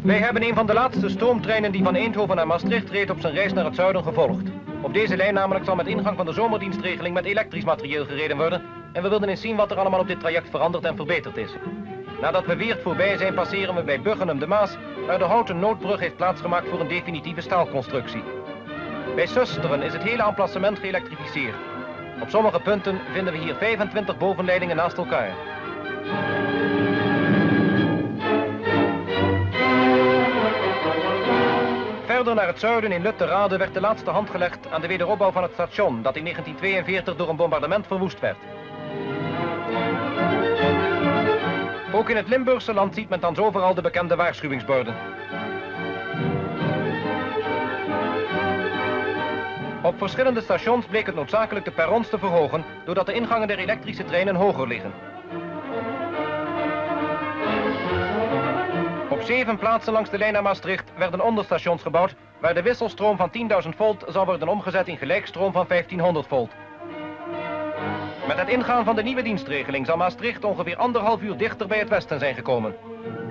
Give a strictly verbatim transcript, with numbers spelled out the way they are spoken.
Wij hebben een van de laatste stoomtreinen die van Eindhoven naar Maastricht reed op zijn reis naar het zuiden gevolgd. Op deze lijn namelijk zal met ingang van de zomerdienstregeling met elektrisch materieel gereden worden. En we wilden eens zien wat er allemaal op dit traject veranderd en verbeterd is. Nadat we Weert voorbij zijn, passeren we bij Buggenum de Maas, waar de houten noodbrug heeft plaatsgemaakt voor een definitieve staalconstructie. Bij Susteren is het hele emplacement geëlektrificeerd. Op sommige punten vinden we hier vijfentwintig bovenleidingen naast elkaar. Verder naar het zuiden in Lutterade werd de laatste hand gelegd aan de wederopbouw van het station, dat in negentien tweeënveertig door een bombardement verwoest werd. Ook in het Limburgse land ziet men thans overal de bekende waarschuwingsborden. Op verschillende stations bleek het noodzakelijk de perrons te verhogen, doordat de ingangen der elektrische treinen hoger liggen. Op zeven plaatsen langs de lijn naar Maastricht werden onderstations gebouwd, waar de wisselstroom van tienduizend volt zal worden omgezet in gelijkstroom van vijftienhonderd volt. Met het ingaan van de nieuwe dienstregeling zal Maastricht ongeveer anderhalf uur dichter bij het westen zijn gekomen.